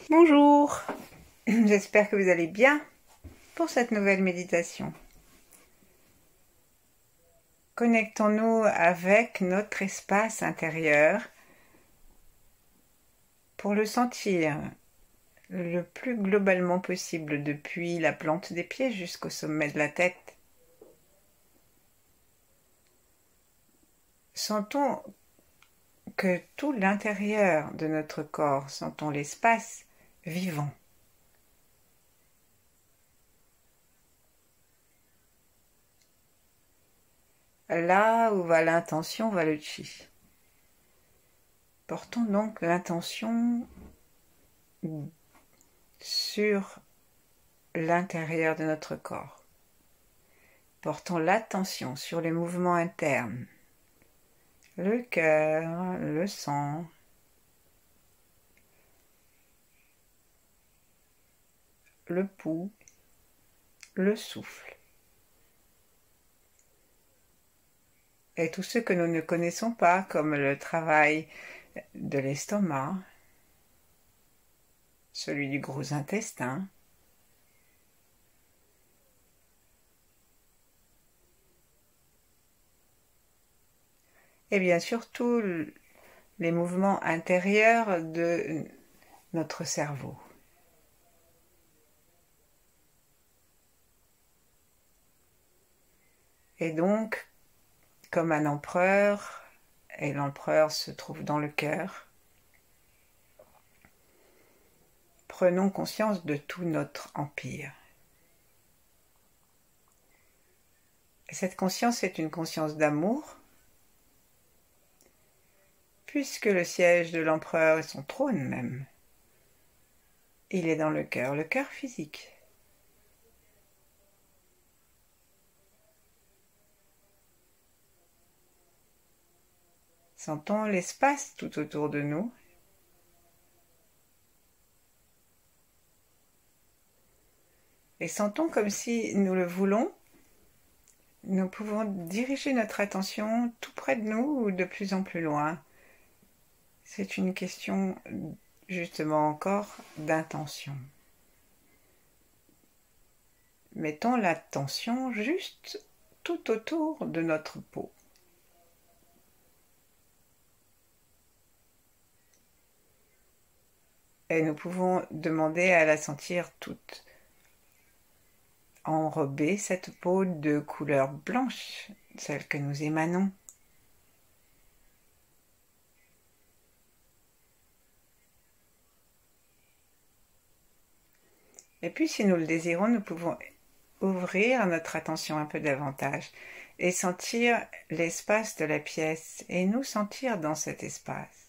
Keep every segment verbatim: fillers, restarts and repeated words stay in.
Bonjour, j'espère que vous allez bien pour cette nouvelle méditation. Connectons-nous avec notre espace intérieur pour le sentir le plus globalement possible depuis la plante des pieds jusqu'au sommet de la tête. Sentons que tout l'intérieur de notre corps, sentons l'espace vivant. Là où va l'intention, va le chi. Portons donc l'intention sur l'intérieur de notre corps. Portons l'attention sur les mouvements internes, le cœur, le sang, le pouls, le souffle. Et tous ceux que nous ne connaissons pas, comme le travail de l'estomac, celui du gros intestin, et bien sûr tous les mouvements intérieurs de notre cerveau. Et donc, comme un empereur, et l'empereur se trouve dans le cœur, prenons conscience de tout notre empire. Et cette conscience est une conscience d'amour, puisque le siège de l'empereur et son trône même, il est dans le cœur, le cœur physique. Sentons l'espace tout autour de nous. Et sentons comme si nous le voulons, nous pouvons diriger notre attention tout près de nous ou de plus en plus loin. C'est une question justement encore d'intention. Mettons l'attention juste tout autour de notre peau. Et nous pouvons demander à la sentir toute enrober, cette peau de couleur blanche, celle que nous émanons. Et puis si nous le désirons, nous pouvons ouvrir notre attention un peu davantage et sentir l'espace de la pièce et nous sentir dans cet espace.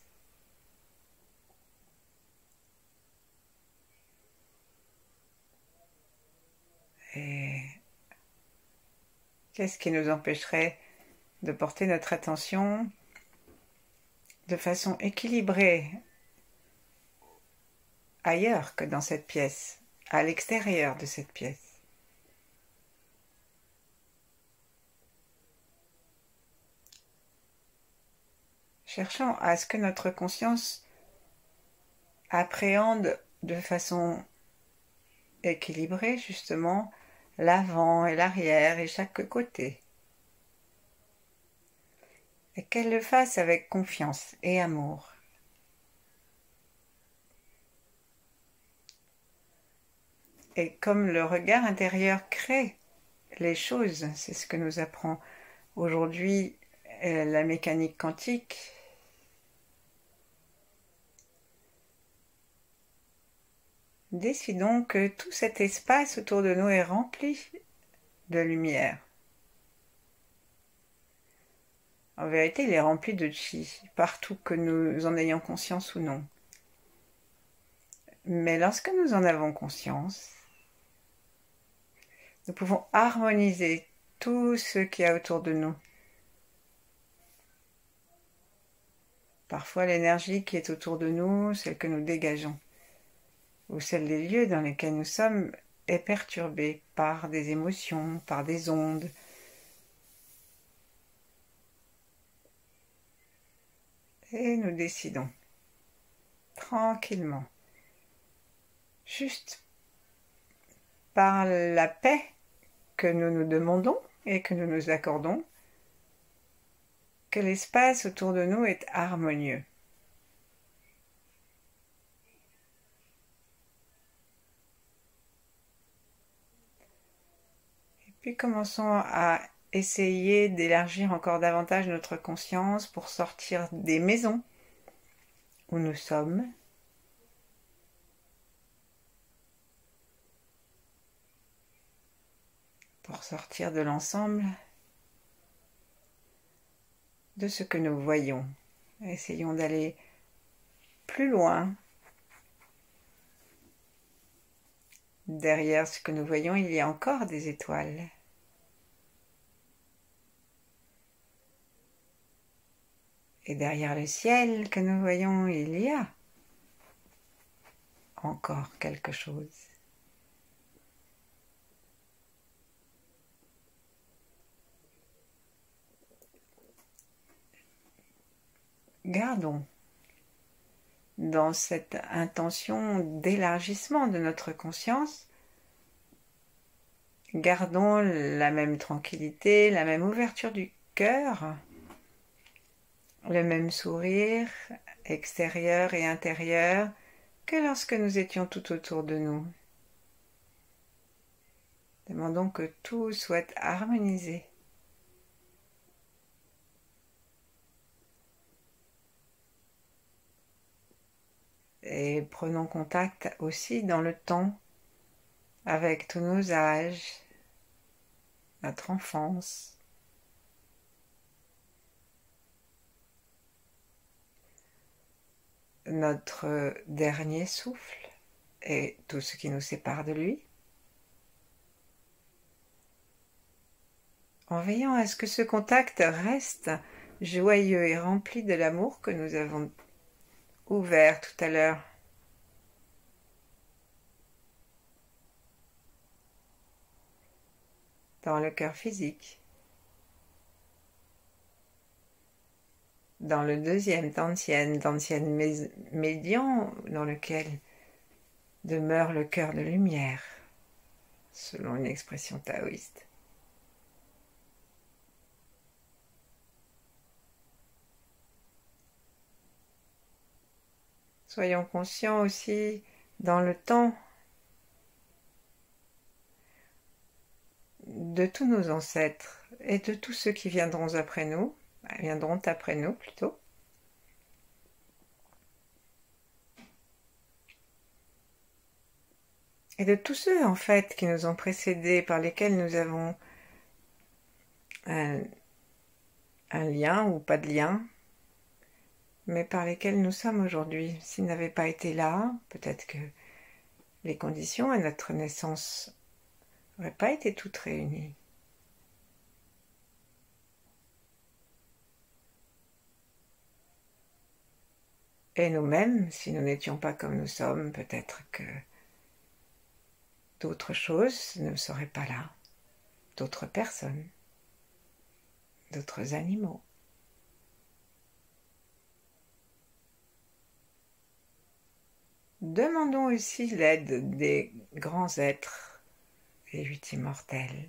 Et qu'est-ce qui nous empêcherait de porter notre attention de façon équilibrée ailleurs que dans cette pièce, à l'extérieur de cette pièce? Cherchons à ce que notre conscience appréhende de façon équilibrée justement l'avant et l'arrière et chaque côté. Et qu'elle le fasse avec confiance et amour. Et comme le regard intérieur crée les choses, c'est ce que nous apprend aujourd'hui la mécanique quantique, décidons que tout cet espace autour de nous est rempli de lumière. En vérité, il est rempli de chi, partout que nous en ayons conscience ou non. Mais lorsque nous en avons conscience, nous pouvons harmoniser tout ce qu'il y a autour de nous. Parfois, l'énergie qui est autour de nous, celle que nous dégageons, ou celle des lieux dans lesquels nous sommes, est perturbée par des émotions, par des ondes. Et nous décidons, tranquillement, juste par la paix que nous nous demandons et que nous nous accordons, que l'espace autour de nous est harmonieux. Et puis commençons à essayer d'élargir encore davantage notre conscience pour sortir des maisons où nous sommes, pour sortir de l'ensemble de ce que nous voyons. Essayons d'aller plus loin. Derrière ce que nous voyons, il y a encore des étoiles. Et derrière le ciel que nous voyons, il y a encore quelque chose. Gardons dans cette intention d'élargissement de notre conscience, gardons la même tranquillité, la même ouverture du cœur, le même sourire extérieur et intérieur que lorsque nous étions tout autour de nous. Demandons que tout soit harmonisé. Et prenons contact aussi dans le temps avec tous nos âges, notre enfance, notre dernier souffle et tout ce qui nous sépare de lui, en veillant à ce que ce contact reste joyeux et rempli de l'amour que nous avons ouvert tout à l'heure. Dans le cœur physique, dans le deuxième Dantian, Dantian médian, dans lequel demeure le cœur de lumière, selon une expression taoïste. Soyons conscients aussi dans le temps de tous nos ancêtres et de tous ceux qui viendront après nous, viendront après nous plutôt. Et de tous ceux en fait qui nous ont précédés, par lesquels nous avons un, un lien ou pas de lien, mais par lesquels nous sommes aujourd'hui. S'ils n'avaient pas été là, peut-être que les conditions à notre naissance n'auraient pas été toutes réunies. Et nous-mêmes, si nous n'étions pas comme nous sommes, peut-être que d'autres choses ne seraient pas là, d'autres personnes, d'autres animaux. Demandons aussi l'aide des grands êtres, les huit immortels.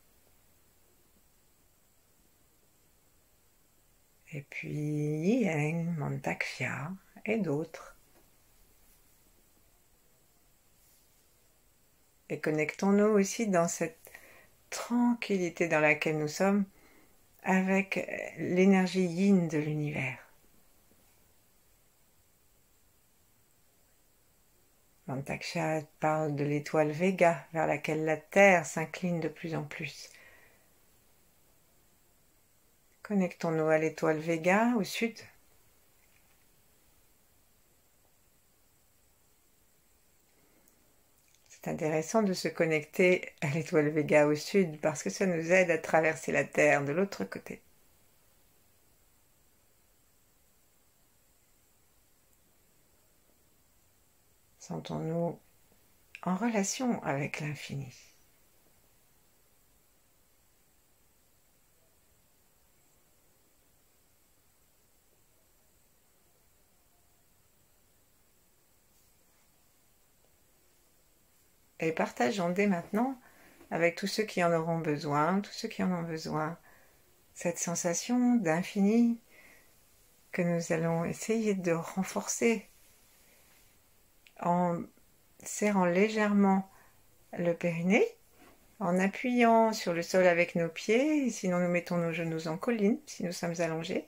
Et puis Yiyeng, Mantakshya et d'autres. Et connectons-nous aussi dans cette tranquillité dans laquelle nous sommes avec l'énergie yin de l'univers. Mantakshya parle de l'étoile Vega vers laquelle la Terre s'incline de plus en plus. Connectons-nous à l'étoile Vega au sud. C'est intéressant de se connecter à l'étoile Vega au sud parce que ça nous aide à traverser la Terre de l'autre côté. Sentons-nous en relation avec l'infini. et partageons dès maintenant avec tous ceux qui en auront besoin, tous ceux qui en ont besoin, cette sensation d'infini que nous allons essayer de renforcer en serrant légèrement le périnée, en appuyant sur le sol avec nos pieds, sinon nous mettons nos genoux en colline si nous sommes allongés,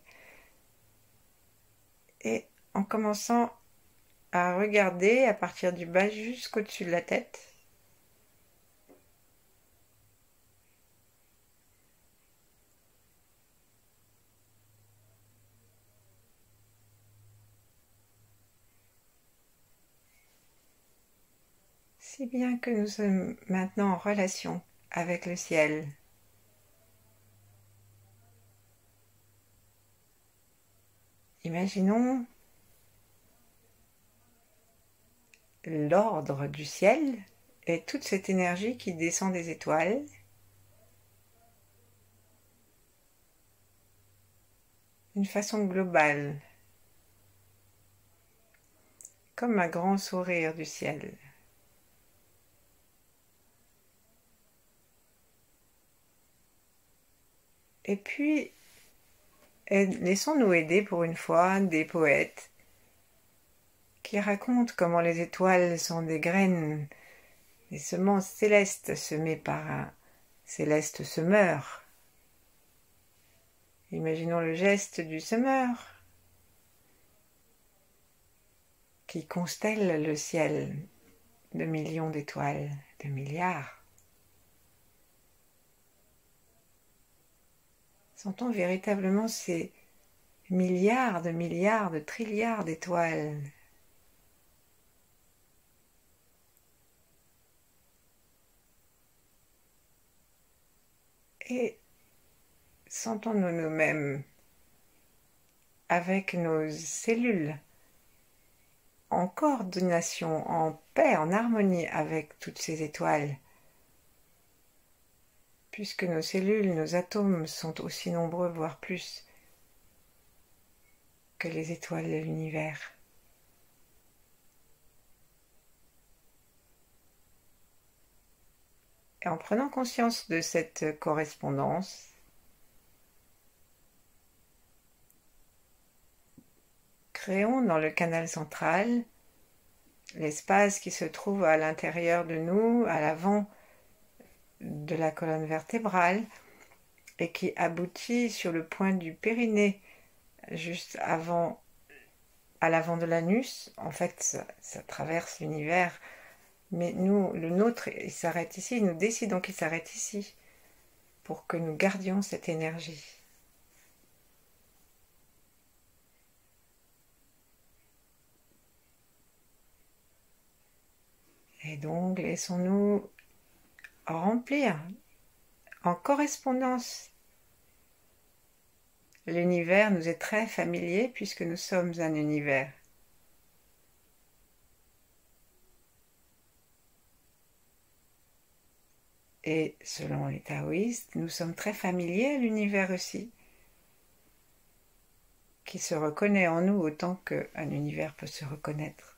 et en commençant à regarder à partir du bas jusqu'au-dessus de la tête. Si bien que nous sommes maintenant en relation avec le ciel. Imaginons l'ordre du ciel et toute cette énergie qui descend des étoiles. D'une façon globale, comme un grand sourire du ciel. Et puis, laissons-nous aider pour une fois des poètes qui racontent comment les étoiles sont des graines, des semences célestes semées par un céleste semeur. Imaginons le geste du semeur qui constelle le ciel de millions d'étoiles, de milliards. Sentons véritablement ces milliards de milliards de trilliards d'étoiles. Et sentons-nous nous-mêmes avec nos cellules en coordination, en paix, en harmonie avec toutes ces étoiles. Puisque nos cellules, nos atomes sont aussi nombreux, voire plus, que les étoiles de l'univers. Et en prenant conscience de cette correspondance, créons dans le canal central l'espace qui se trouve à l'intérieur de nous, à l'avant de la colonne vertébrale, et qui aboutit sur le point du périnée, juste avant, à l'avant de l'anus. En fait, ça, ça traverse l'univers, mais nous, le nôtre, il s'arrête ici. Nous décidons qu'il s'arrête ici pour que nous gardions cette énergie. Et donc, laissons-nous remplir en correspondance. L'univers nous est très familier puisque nous sommes un univers. Et selon les taoïstes, nous sommes très familiers à l'univers aussi, qui se reconnaît en nous autant qu'un univers peut se reconnaître.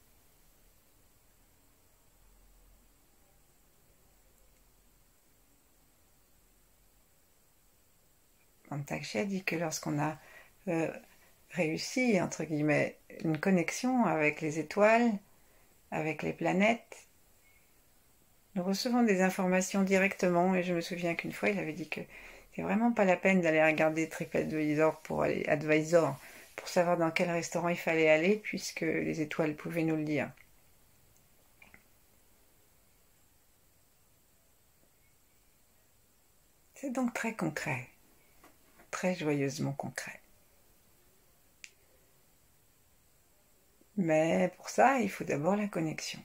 Mantak Chia dit que lorsqu'on a euh, réussi, entre guillemets, une connexion avec les étoiles, avec les planètes, nous recevons des informations directement, et je me souviens qu'une fois il avait dit que c'est vraiment pas la peine d'aller regarder TripAdvisor pour aller Advisor pour savoir dans quel restaurant il fallait aller, puisque les étoiles pouvaient nous le dire. C'est donc très concret, très joyeusement concret. Mais pour ça, il faut d'abord la connexion.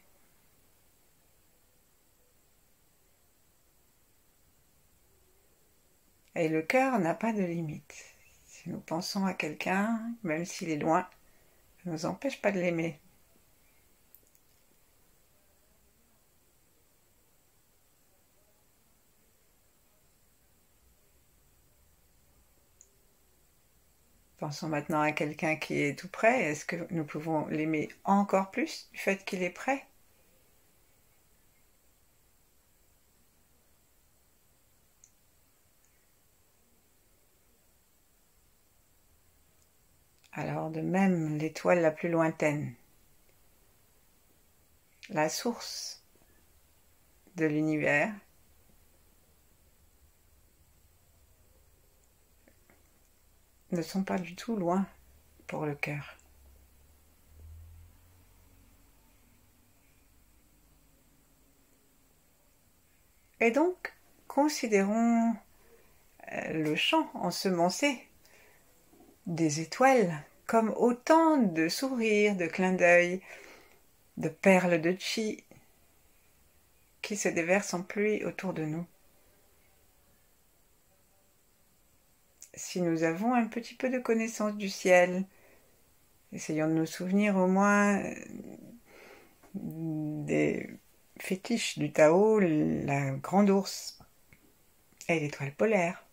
Et le cœur n'a pas de limite. Si nous pensons à quelqu'un, même s'il est loin, ça ne nous empêche pas de l'aimer. Pensons maintenant à quelqu'un qui est tout près. Est-ce que nous pouvons l'aimer encore plus du fait qu'il est près ? Alors de même, l'étoile la plus lointaine, la source de l'univers, ne sont pas du tout loin pour le cœur. Et donc, considérons le champ ensemencé des étoiles comme autant de sourires, de clins d'œil, de perles de chi qui se déversent en pluie autour de nous. Si nous avons un petit peu de connaissance du ciel, essayons de nous souvenir au moins des fétiches du Tao, la grande ours et l'étoile polaire.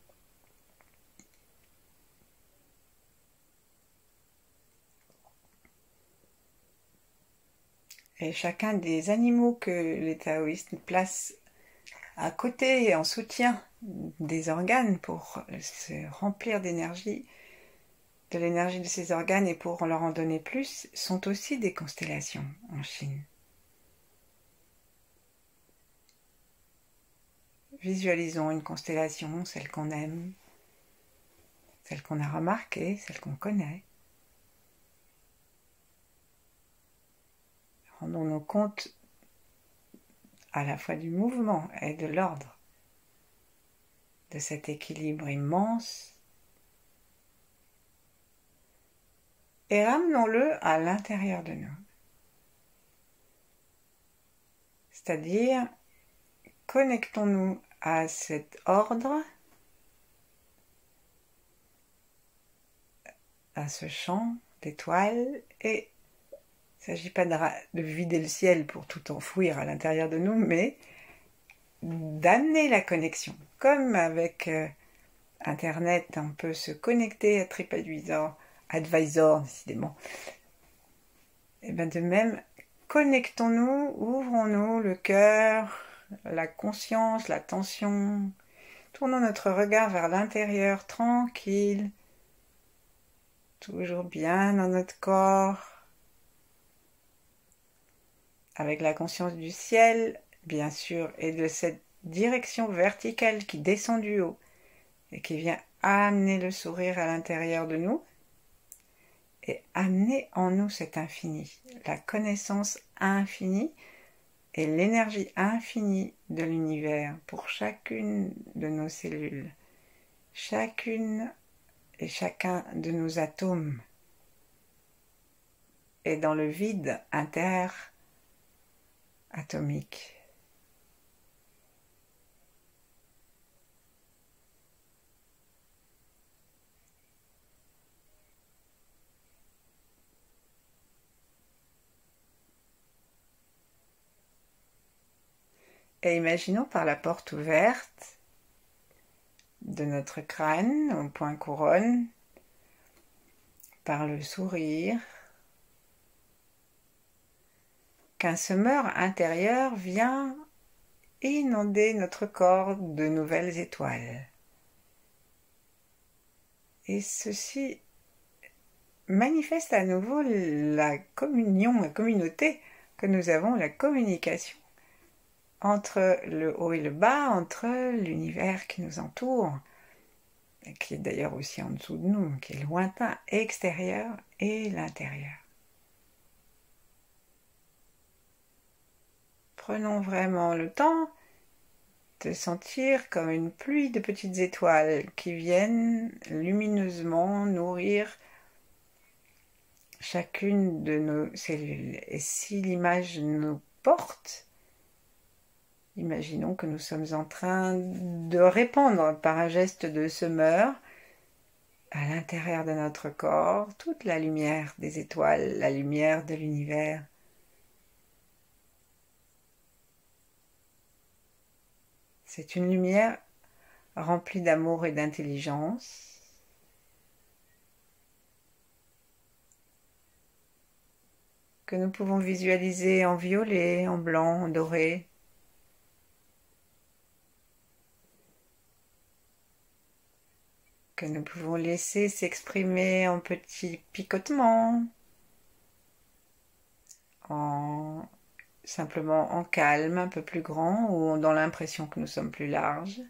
Et chacun des animaux que les taoïstes placent à côté et en soutien des organes pour se remplir d'énergie, de l'énergie de ces organes et pour leur en donner plus, sont aussi des constellations en Chine. Visualisons une constellation, celle qu'on aime, celle qu'on a remarquée, celle qu'on connaît. Rendons-nous compte à la fois du mouvement et de l'ordre, de cet équilibre immense, et ramenons-le à l'intérieur de nous. C'est-à-dire, connectons-nous à cet ordre, à ce champ d'étoiles, et il ne s'agit pas de, de vider le ciel pour tout enfouir à l'intérieur de nous, mais d'amener la connexion. Comme avec euh, Internet, on peut se connecter à TripAdvisor, Advisor, décidément. Et bien de même, connectons-nous, ouvrons-nous le cœur, la conscience, l'attention. Tournons notre regard vers l'intérieur, tranquille, toujours bien dans notre corps, avec la conscience du ciel, bien sûr, et de cette direction verticale qui descend du haut et qui vient amener le sourire à l'intérieur de nous et amener en nous cet infini, la connaissance infinie et l'énergie infinie de l'univers pour chacune de nos cellules, chacune et chacun de nos atomes et dans le vide interatomique. Et imaginons par la porte ouverte de notre crâne au point couronne, par le sourire, qu'un semeur intérieur vient inonder notre corps de nouvelles étoiles. Et ceci manifeste à nouveau la communion, la communauté que nous avons, la communication entre le haut et le bas, entre l'univers qui nous entoure, et qui est d'ailleurs aussi en dessous de nous, qui est lointain, extérieur et l'intérieur. Prenons vraiment le temps de sentir comme une pluie de petites étoiles qui viennent lumineusement nourrir chacune de nos cellules. Et si l'image nous porte, imaginons que nous sommes en train de répandre par un geste de semeur à l'intérieur de notre corps toute la lumière des étoiles, la lumière de l'univers. C'est une lumière remplie d'amour et d'intelligence, que nous pouvons visualiser en violet, en blanc, en doré. que nous pouvons laisser s'exprimer en petits picotements, en simplement en calme, un peu plus grand, ou dans l'impression que nous sommes plus larges.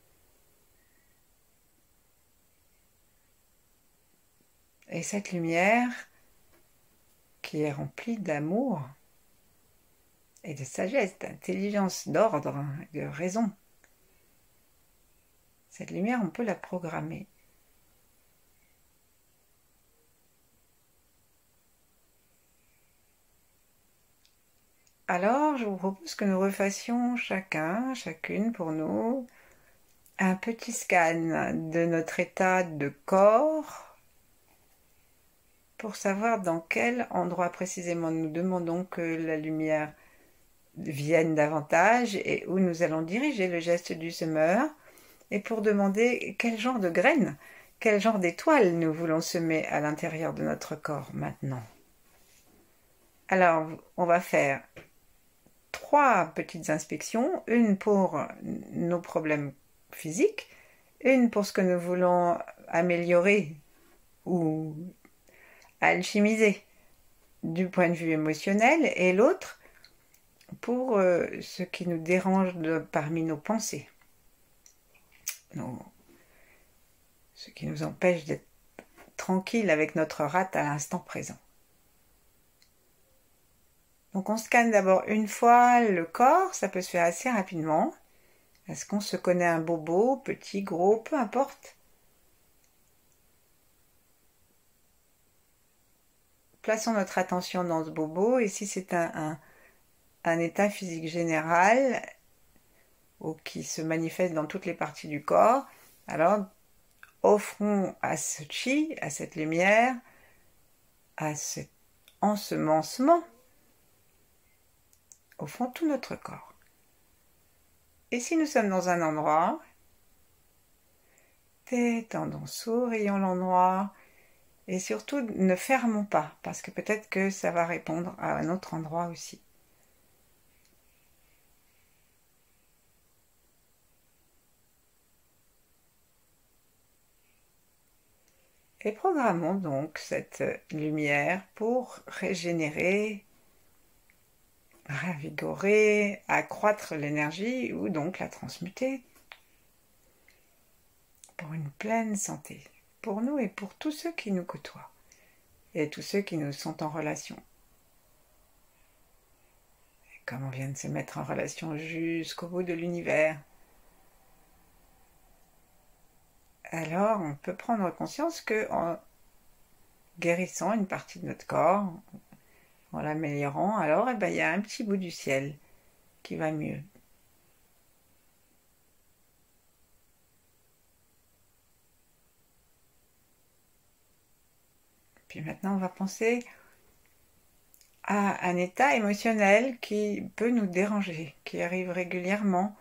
Et cette lumière qui est remplie d'amour et de sagesse, d'intelligence, d'ordre, de raison. Cette lumière, on peut la programmer. Alors, je vous propose que nous refassions chacun, chacune pour nous, un petit scan de notre état de corps pour savoir dans quel endroit précisément nous demandons que la lumière vienne davantage et où nous allons diriger le geste du semeur, et pour demander quel genre de graines, quel genre d'étoiles nous voulons semer à l'intérieur de notre corps maintenant. Alors, on va faire trois petites inspections, une pour nos problèmes physiques, une pour ce que nous voulons améliorer ou alchimiser du point de vue émotionnel, et l'autre pour euh, ce qui nous dérange de, parmi nos pensées, nos, ce qui nous empêche d'être tranquille avec notre rate à l'instant présent. Donc on scanne d'abord une fois le corps, ça peut se faire assez rapidement. Est-ce qu'on se connaît un bobo, petit, gros, peu importe. Plaçons notre attention dans ce bobo, et si c'est un, un, un état physique général ou qui se manifeste dans toutes les parties du corps, alors offrons à ce chi, à cette lumière, à cet ensemencement, au fond tout notre corps. Et si nous sommes dans un endroit, détendons, sourions l'endroit, et surtout ne fermons pas, parce que peut-être que ça va répondre à un autre endroit aussi. Et programmons donc cette lumière pour régénérer, ravigorer, accroître l'énergie ou donc la transmuter pour une pleine santé, pour nous et pour tous ceux qui nous côtoient et tous ceux qui nous sont en relation. Et comme on vient de se mettre en relation jusqu'au bout de l'univers, alors on peut prendre conscience que en guérissant une partie de notre corps, en l'améliorant, alors eh ben, il y a un petit bout du ciel qui va mieux. Puis maintenant, on va penser à un état émotionnel qui peut nous déranger, qui arrive régulièrement.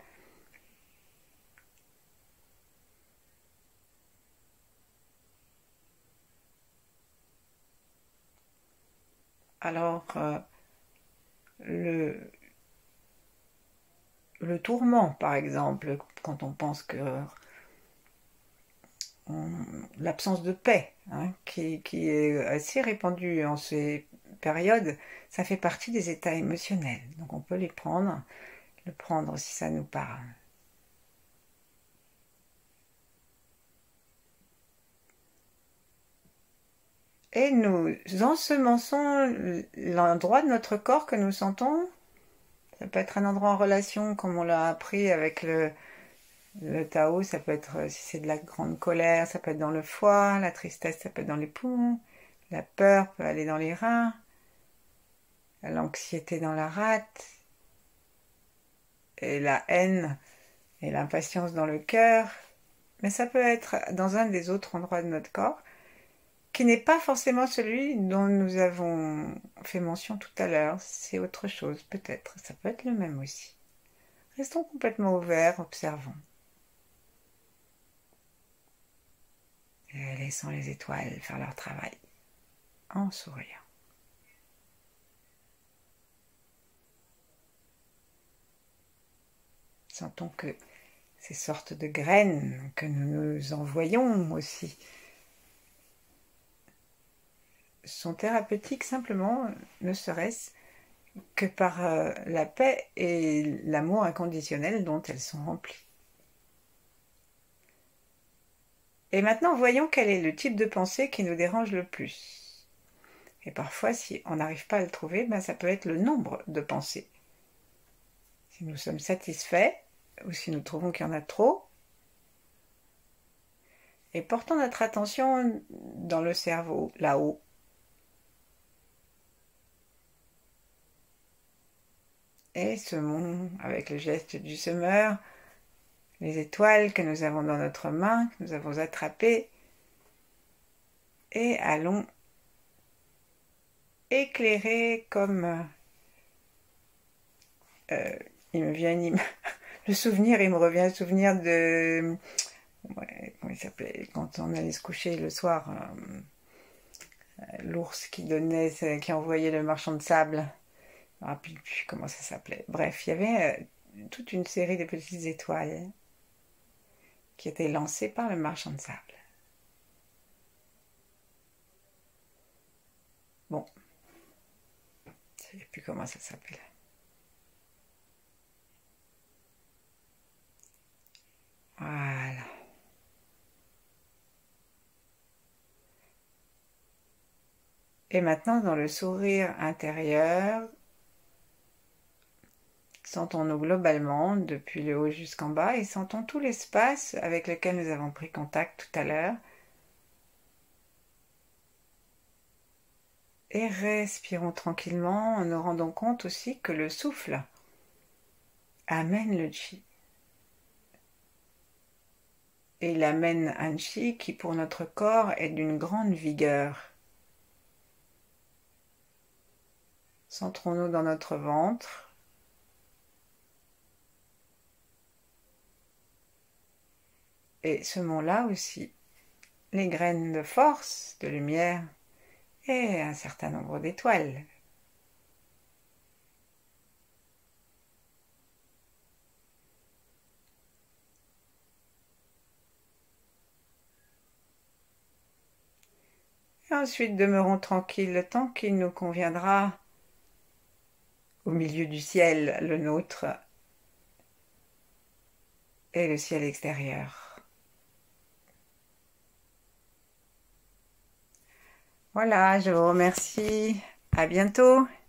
Alors, euh, le, le tourment, par exemple, quand on pense que l'absence de paix, hein, qui, qui est assez répandue en ces périodes, ça fait partie des états émotionnels. Donc on peut les prendre, le prendre si ça nous parle. Et nous ensemençons l'endroit de notre corps que nous sentons. Ça peut être un endroit en relation, comme on l'a appris avec le, le Tao, ça peut être, si c'est de la grande colère, ça peut être dans le foie, la tristesse, ça peut être dans les poumons, la peur peut aller dans les reins, l'anxiété dans la rate, et la haine et l'impatience dans le cœur. Mais ça peut être dans un des autres endroits de notre corps, qui n'est pas forcément celui dont nous avons fait mention tout à l'heure. C'est autre chose, peut-être. Ça peut être le même aussi. Restons complètement ouverts, observons. Et laissons les étoiles faire leur travail, en souriant. Sentons que ces sortes de graines que nous nous envoyons aussi, sont thérapeutiques simplement, ne serait-ce que par euh, la paix et l'amour inconditionnel dont elles sont remplies. Et maintenant, voyons quel est le type de pensée qui nous dérange le plus. Et parfois, si on n'arrive pas à le trouver, ben ça peut être le nombre de pensées. Si nous sommes satisfaits, ou si nous trouvons qu'il y en a trop, et portons notre attention dans le cerveau, là-haut. Et semons avec le geste du semeur les étoiles que nous avons dans notre main, que nous avons attrapées, et allons éclairer comme... Euh, il me vient une le souvenir, il me revient le souvenir de... Ouais, comment il s'appelait, quand on allait se coucher le soir, euh, l'ours qui donnait, qui envoyait le marchand de sable. Je ne me rappelle plus comment ça s'appelait. Bref, il y avait euh, toute une série de petites étoiles qui étaient lancées par le marchand de sable. Bon, je ne sais plus comment ça s'appelle. Voilà. Et maintenant, dans le sourire intérieur, sentons-nous globalement, depuis le haut jusqu'en bas, et sentons tout l'espace avec lequel nous avons pris contact tout à l'heure. Et respirons tranquillement en nous rendant compte aussi que le souffle amène le chi. Et il amène un chi qui pour notre corps est d'une grande vigueur. Centrons-nous dans notre ventre. Et semons là aussi les graines de force, de lumière et un certain nombre d'étoiles. Et ensuite demeurons tranquilles le temps qu'il nous conviendra au milieu du ciel, le nôtre et le ciel extérieur. Voilà, je vous remercie. À bientôt.